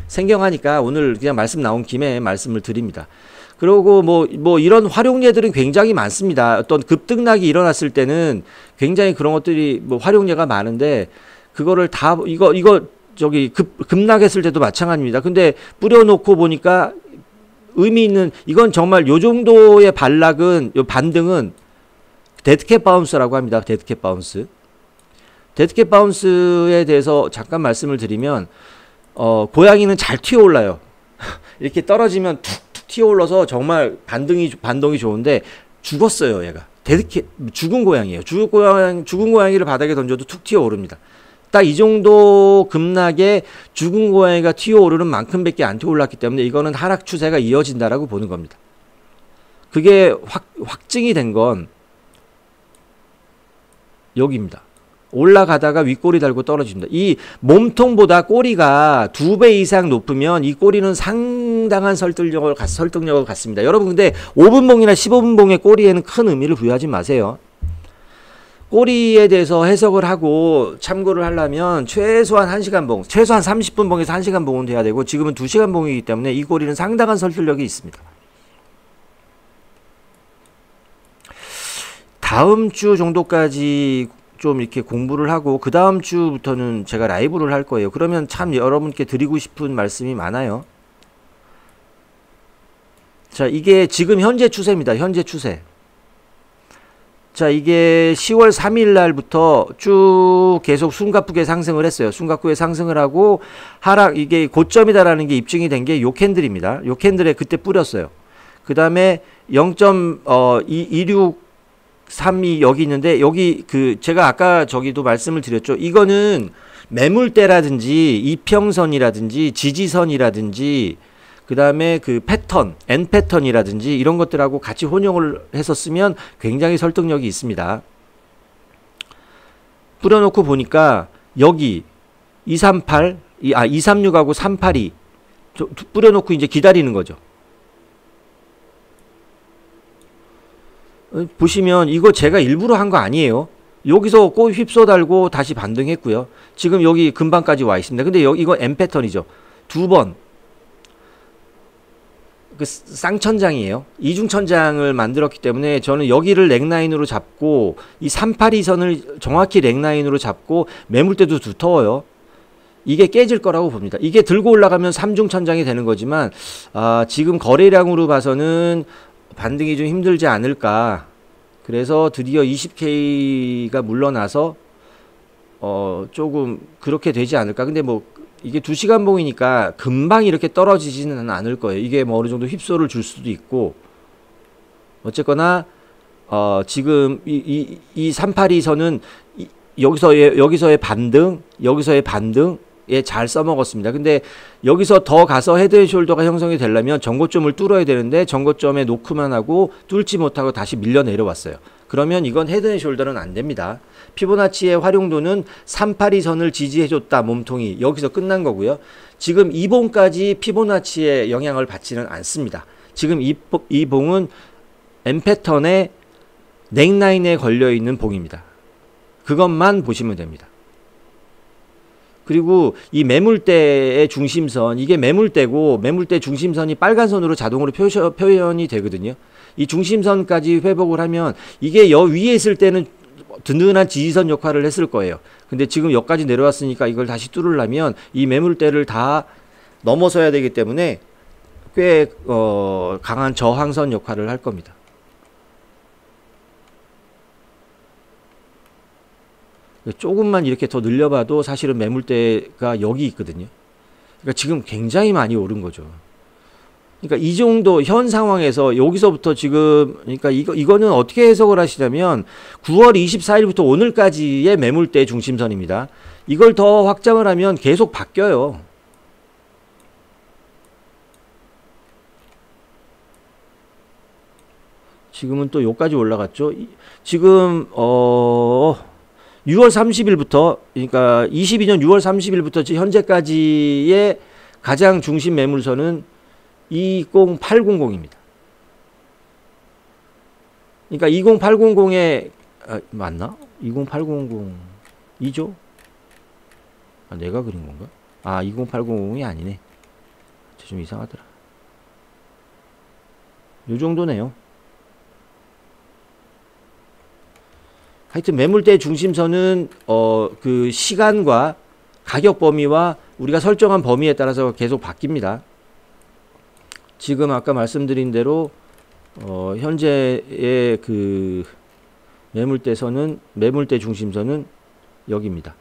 생경하니까 오늘 그냥 말씀 나온 김에 말씀을 드립니다. 그리고 뭐, 뭐 이런 활용례들은 굉장히 많습니다. 어떤 급등락이 일어났을 때는 굉장히 그런 것들이 뭐 활용례가 많은데 그거를 다 이거 이거 저기 급 급락했을 때도 마찬가지입니다. 근데 뿌려놓고 보니까 의미 있는 이건 정말 요 정도의 반락은 요 반등은 데드캣 바운스라고 합니다. 데드캣 바운스. 데드캣 바운스에 대해서 잠깐 말씀을 드리면 어 고양이는 잘 튀어올라요. 이렇게 떨어지면 툭툭 튀어올라서 정말 반등이 반동이 좋은데 죽었어요, 얘가. 데드캣 죽은 고양이에요. 죽은 고양 죽은 고양이를 바닥에 던져도 툭 튀어오릅니다. 딱 이 정도 급락에 죽은 고양이가 튀어오르는 만큼밖에 안 튀어올랐기 때문에 이거는 하락 추세가 이어진다라고 보는 겁니다. 그게 확, 확증이 된 건 여기입니다. 올라가다가 윗꼬리 달고 떨어집니다. 이 몸통보다 꼬리가 두 배 이상 높으면 이 꼬리는 상당한 설득력을, 설득력을 갖습니다. 여러분 근데 오 분봉이나 십오 분봉의 꼬리에는 큰 의미를 부여하지 마세요. 꼬리에 대해서 해석을 하고 참고를 하려면 최소한 한 시간 봉, 최소한 삼십 분 봉에서 한 시간 봉은 돼야 되고 지금은 두 시간 봉이기 때문에 이 꼬리는 상당한 설득력이 있습니다. 다음 주 정도까지 좀 이렇게 공부를 하고 그 다음 주부터는 제가 라이브를 할 거예요. 그러면 참 여러분께 드리고 싶은 말씀이 많아요. 자, 이게 지금 현재 추세입니다. 현재 추세. 자, 이게 시월 삼일 날부터 쭉 계속 숨가쁘게 상승을 했어요. 숨가쁘게 상승을 하고 하락, 이게 고점이다라는 게 입증이 된 게 요 캔들입니다. 요 캔들에 그때 뿌렸어요. 그 다음에 영 점 이육삼이 여기 있는데 여기 그 제가 아까 저기도 말씀을 드렸죠. 이거는 매물대라든지 이평선이라든지 지지선이라든지 그 다음에 그 패턴, N 패턴이라든지 이런 것들하고 같이 혼용을 해서 쓰면 굉장히 설득력이 있습니다. 뿌려놓고 보니까 여기 이삼팔, 아 이삼육하고 삼팔이 뿌려놓고 이제 기다리는 거죠. 보시면 이거 제가 일부러 한 거 아니에요. 여기서 꼭 휩써 달고 다시 반등했고요. 지금 여기 금방까지 와 있습니다. 근데 여기 이거 N 패턴이죠. 두 번. 그 쌍천장이에요. 이중천장을 만들었기 때문에 저는 여기를 넥라인으로 잡고 이 삼팔이 선을 정확히 넥라인으로 잡고 매물대도 두터워요. 이게 깨질 거라고 봅니다. 이게 들고 올라가면 삼중천장이 되는 거지만 아, 지금 거래량으로 봐서는 반등이 좀 힘들지 않을까. 그래서 드디어 이십 케이가 물러나서 어, 조금 그렇게 되지 않을까. 근데 뭐 이게 두 시간 봉이니까 금방 이렇게 떨어지지는 않을 거예요. 이게 뭐 어느 정도 휩소를 줄 수도 있고 어쨌거나 어 지금 이, 이, 이 삼팔이 선은 이, 여기서의 여기서의 반등 여기서의 반등에 잘 써먹었습니다. 근데 여기서 더 가서 헤드앤숄더가 형성이 되려면 전고점을 뚫어야 되는데 전고점에 노크만 하고 뚫지 못하고 다시 밀려 내려왔어요. 그러면 이건 헤드앤숄더는 안 됩니다. 피보나치의 활용도는 삼팔이 선을 지지해줬다. 몸통이 여기서 끝난 거고요. 지금 이 봉까지 피보나치의 영향을 받지는 않습니다. 지금 이, 이 봉은 M 패턴의 넥라인에 걸려있는 봉입니다. 그것만 보시면 됩니다. 그리고 이 매물대의 중심선, 이게 매물대고 매물대 중심선이 빨간 선으로 자동으로 표현이 되거든요. 이 중심선까지 회복을 하면 이게 여 위에 있을 때는 든든한 지지선 역할을 했을 거예요. 근데 지금 여기까지 내려왔으니까 이걸 다시 뚫으려면 이 매물대를 다 넘어서야 되기 때문에 꽤 어, 강한 저항선 역할을 할 겁니다. 조금만 이렇게 더 늘려봐도 사실은 매물대가 여기 있거든요. 그러니까 지금 굉장히 많이 오른 거죠. 그러니까 이 정도 현 상황에서 여기서부터 지금 그러니까 이거 이거는 어떻게 해석을 하시냐면 구월 이십사일부터 오늘까지의 매물대 중심선입니다. 이걸 더 확장을 하면 계속 바뀌어요. 지금은 또 여기까지 올라갔죠. 지금 어 유월 삼십일부터 그러니까 이십이년 유월 삼십일부터 현재까지의 가장 중심 매물선은 이공팔공공입니다. 그러니까 이공팔공공에 아, 맞나? 이공팔공공이죠? 아, 내가 그린 건가? 아, 이공팔공공이 아니네. 좀 이상하더라. 요 정도네요. 하여튼 매물대 중심선은 어 그 시간과 가격 범위와 우리가 설정한 범위에 따라서 계속 바뀝니다. 지금 아까 말씀드린 대로 어 현재의 그 매물대선은 매물대 중심선은 여기입니다.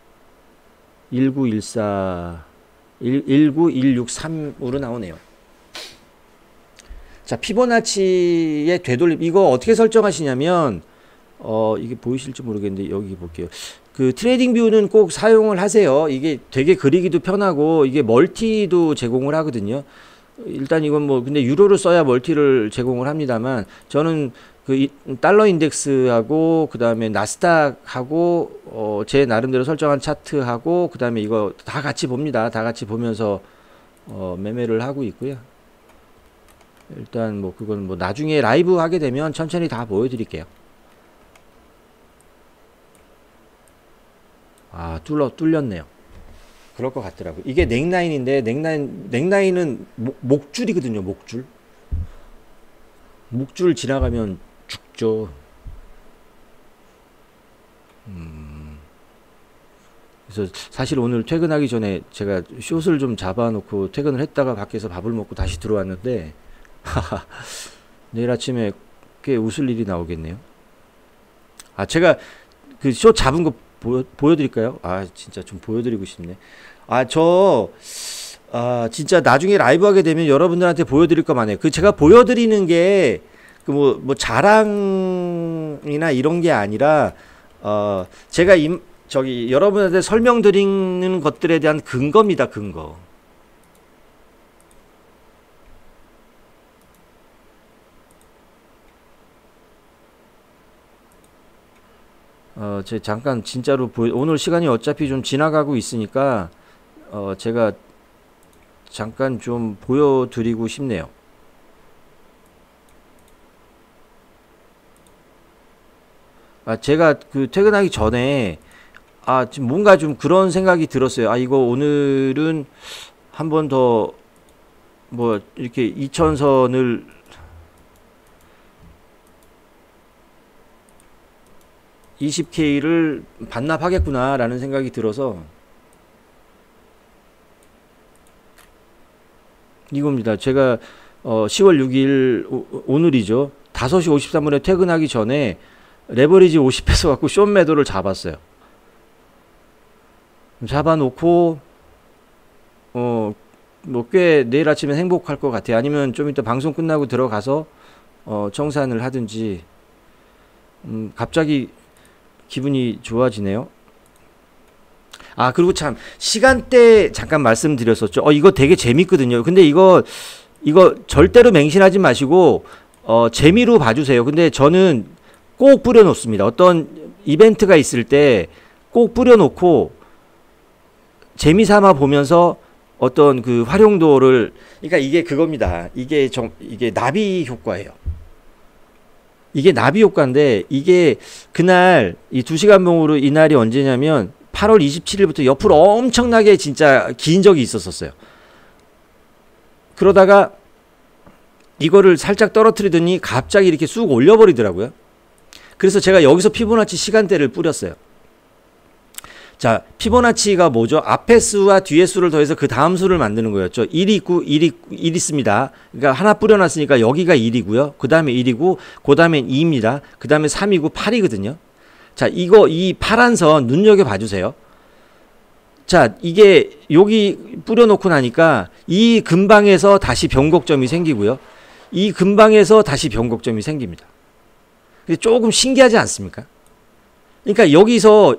일구일사 일구일육삼으로 나오네요. 자, 피보나치의 되돌림 이거 어떻게 설정하시냐면 어 이게 보이실지 모르겠는데 여기 볼게요. 그 트레이딩 뷰는 꼭 사용을 하세요. 이게 되게 그리기도 편하고 이게 멀티도 제공을 하거든요. 일단 이건 뭐 근데 유로를 써야 멀티를 제공을 합니다만 저는 그 달러 인덱스하고 그 다음에 나스닥하고 어 제 나름대로 설정한 차트하고 그 다음에 이거 다 같이 봅니다. 다 같이 보면서 어 매매를 하고 있고요. 일단 뭐 그건 뭐 나중에 라이브 하게 되면 천천히 다 보여드릴게요. 아 뚫려 뚫렸네요. 그럴 것 같더라고. 이게 넥라인인데 넥라인 넥라인은 목, 목줄이거든요. 목줄. 목줄 지나가면 죽죠. 음. 그래서 사실 오늘 퇴근하기 전에 제가 숏을 좀 잡아놓고 퇴근을 했다가 밖에서 밥을 먹고 다시 들어왔는데 내일 아침에 꽤 웃을 일이 나오겠네요. 아 제가 그 숏 잡은 거 보여, 보여드릴까요? 아 진짜 좀 보여드리고 싶네. 아 저 아 진짜 나중에 라이브 하게 되면 여러분들한테 보여드릴 거 많아요. 그 제가 보여드리는 게 그 뭐 뭐 자랑이나 이런 게 아니라 어 제가 임 저기 여러분한테 설명드리는 것들에 대한 근거입니다. 근거. 어, 제 잠깐 진짜로 보여, 오늘 시간이 어차피 좀 지나가고 있으니까 어, 제가 잠깐 좀 보여드리고 싶네요. 아, 제가 그 퇴근하기 전에 아, 지금 뭔가 좀 그런 생각이 들었어요. 아, 이거 오늘은 한 번 더 뭐 이렇게 이천선을 이십 케이를 반납하겠구나 라는 생각이 들어서 이겁니다. 제가 어 시월 육일 오, 오늘이죠. 다섯 시 오십삼 분에 퇴근하기 전에 레버리지 오십 해서 갖고 숏 매도를 잡았어요. 잡아놓고 어 뭐 꽤 내일 아침에 행복할 것 같아요. 아니면 좀 이따 방송 끝나고 들어가서 어 청산을 하든지. 음 갑자기 기분이 좋아지네요. 아 그리고 참 시간대 잠깐 말씀드렸었죠. 어 이거 되게 재밌거든요. 근데 이거 이거 절대로 맹신하지 마시고 어 재미로 봐주세요. 근데 저는 꼭 뿌려놓습니다. 어떤 이벤트가 있을 때 꼭 뿌려놓고 재미삼아 보면서 어떤 그 활용도를 그러니까 이게 그겁니다. 이게 좀 이게 나비 효과예요. 이게 나비 효과인데 이게 그날 이 두 시간 봉으로 이날이 언제냐면 팔월 이십칠일부터 옆으로 엄청나게 진짜 긴 적이 있었었어요. 그러다가 이거를 살짝 떨어뜨리더니 갑자기 이렇게 쑥 올려버리더라고요. 그래서 제가 여기서 피보나치 시간대를 뿌렸어요. 자, 피보나치가 뭐죠? 앞에 수와 뒤에 수를 더해서 그 다음 수를 만드는 거였죠. 일이 있고 일이 일 있습니다. 그러니까 하나 뿌려놨으니까 여기가 일이고요. 그 다음에 일이고 그 다음엔 이입니다. 그 다음에 삼이고 팔이거든요. 자, 이거 이 파란 선 눈여겨 봐주세요. 자, 이게 여기 뿌려놓고 나니까 이 근방에서 다시 변곡점이 생기고요. 이 근방에서 다시 변곡점이 생깁니다. 근데 조금 신기하지 않습니까? 그러니까 여기서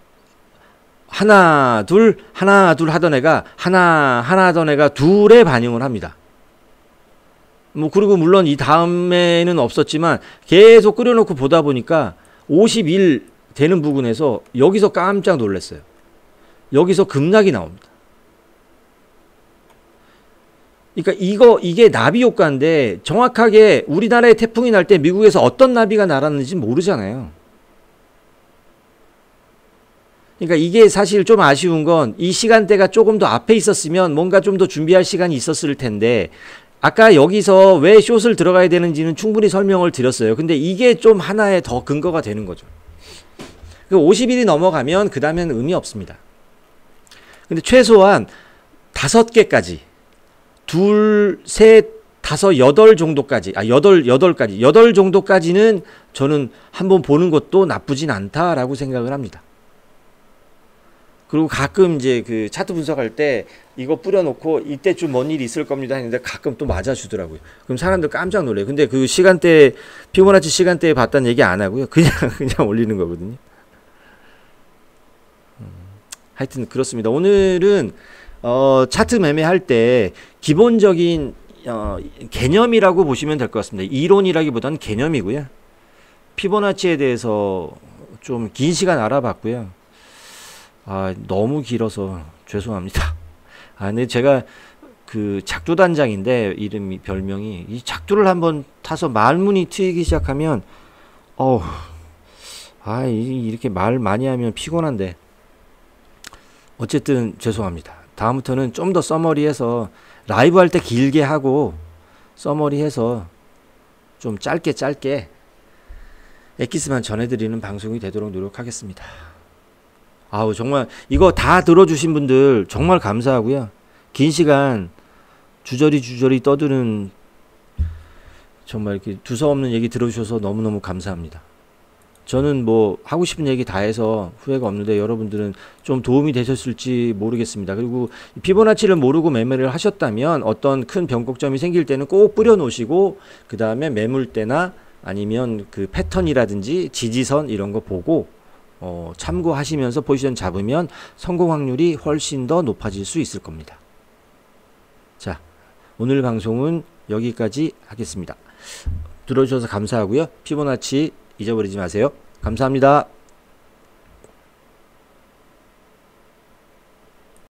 하나 둘 하나 둘 하던 애가 하나 하나 하던 애가 둘에 반응을 합니다. 뭐 그리고 물론 이 다음에는 없었지만 계속 끓여놓고 보다 보니까 오십일 되는 부분에서 여기서 깜짝 놀랐어요. 여기서 급락이 나옵니다. 그러니까 이거 이게 나비 효과인데 정확하게 우리나라에 태풍이 날 때 미국에서 어떤 나비가 날았는지 모르잖아요. 그러니까 이게 사실 좀 아쉬운 건 이 시간대가 조금 더 앞에 있었으면 뭔가 좀 더 준비할 시간이 있었을 텐데 아까 여기서 왜 숏을 들어가야 되는지는 충분히 설명을 드렸어요. 근데 이게 좀 하나의 더 근거가 되는 거죠. 오십 일이 넘어가면 그 다음에는 의미 없습니다. 근데 최소한 다섯 개까지 둘, 셋, 다섯, 여덟 정도까지 아 여덟, 여덟까지 여덟 정도까지는 저는 한번 보는 것도 나쁘진 않다라고 생각을 합니다. 그리고 가끔 이제 그 차트 분석할 때 이거 뿌려놓고 이때쯤 뭔 일이 있을 겁니다 했는데 가끔 또 맞아주더라고요. 그럼 사람들 깜짝 놀래요. 근데 그 시간대 피보나치 시간대에 봤다는 얘기 안 하고요. 그냥 그냥 올리는 거거든요. 음, 하여튼 그렇습니다. 오늘은 어, 차트 매매할 때 기본적인 어, 개념이라고 보시면 될 것 같습니다. 이론이라기보다는 개념이고요. 피보나치에 대해서 좀 긴 시간 알아봤고요. 아, 너무 길어서 죄송합니다. 아, 근데 제가 그 작두단장인데 이름이 별명이 이 작두를 한번 타서 말문이 트이기 시작하면 어우, 아, 이렇게 말 많이 하면 피곤한데 어쨌든 죄송합니다. 다음부터는 좀 더 써머리해서 라이브 할 때 길게 하고 써머리해서 좀 짧게 짧게 엑기스만 전해드리는 방송이 되도록 노력하겠습니다. 아우 정말 이거 다 들어주신 분들 정말 감사하고요. 긴 시간 주저리 주저리 떠드는 정말 이렇게 두서없는 얘기 들어주셔서 너무너무 감사합니다. 저는 뭐 하고 싶은 얘기 다 해서 후회가 없는데 여러분들은 좀 도움이 되셨을지 모르겠습니다. 그리고 피보나치를 모르고 매매를 하셨다면 어떤 큰 변곡점이 생길 때는 꼭 뿌려 놓으시고 그 다음에 매물대나 아니면 그 패턴이라든지 지지선 이런 거 보고 어, 참고하시면서 포지션 잡으면 성공 확률이 훨씬 더 높아질 수 있을 겁니다. 자, 오늘 방송은 여기까지 하겠습니다. 들어주셔서 감사하고요. 피보나치 잊어버리지 마세요. 감사합니다.